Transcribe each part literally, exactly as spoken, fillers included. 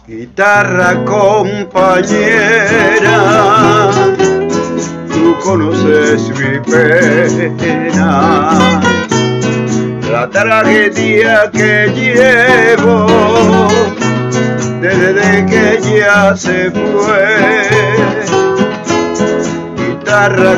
Guitarra compañera, tú conoces mi pena, la tragedia que llevo desde que ella se fue. Guitarra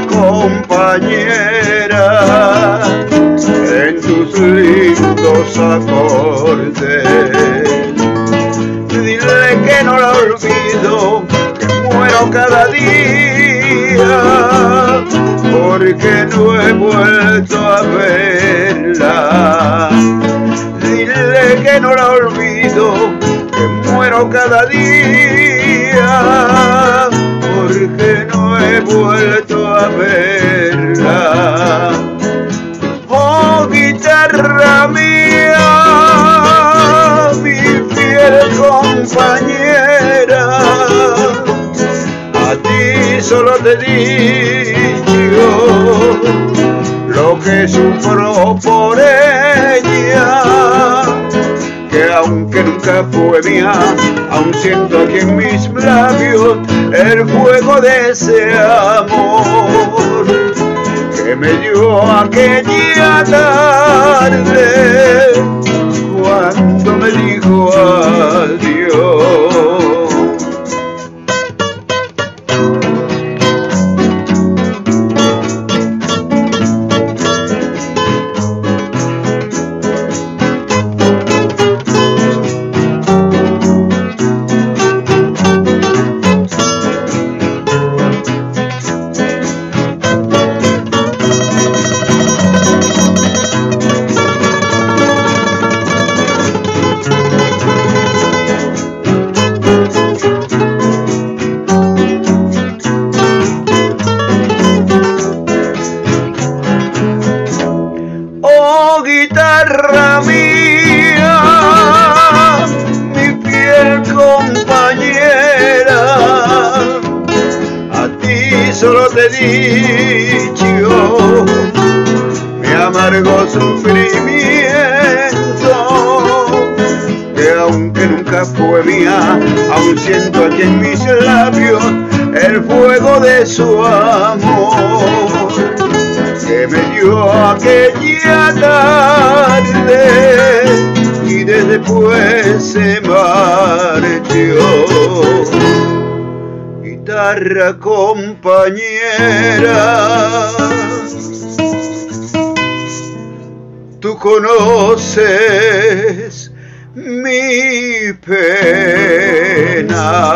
compañera, en tus lindos acordes, dile que no la olvido, que muero cada día, porque no he vuelto a verla. Dile que no la olvido, que muero cada día, porque no he vuelto a verla. Oh, guitarra mía, mi fiel compañera, a ti solo te digo lo que sufro por ella, que aunque nunca fue mía, aún siento aquí en mis labios el fuego de ese amor que me dio aquella tarde cuando me dijo adiós. Oh, guitarra mía, mi fiel compañera, a ti solo te he dicho mi amargo sufrimiento, que aunque nunca fue mía, aún siento aquí en mis labios el fuego de su amor, que me dio aquella tarde y después se marchó. Guitarra compañera, tú conoces mi pena.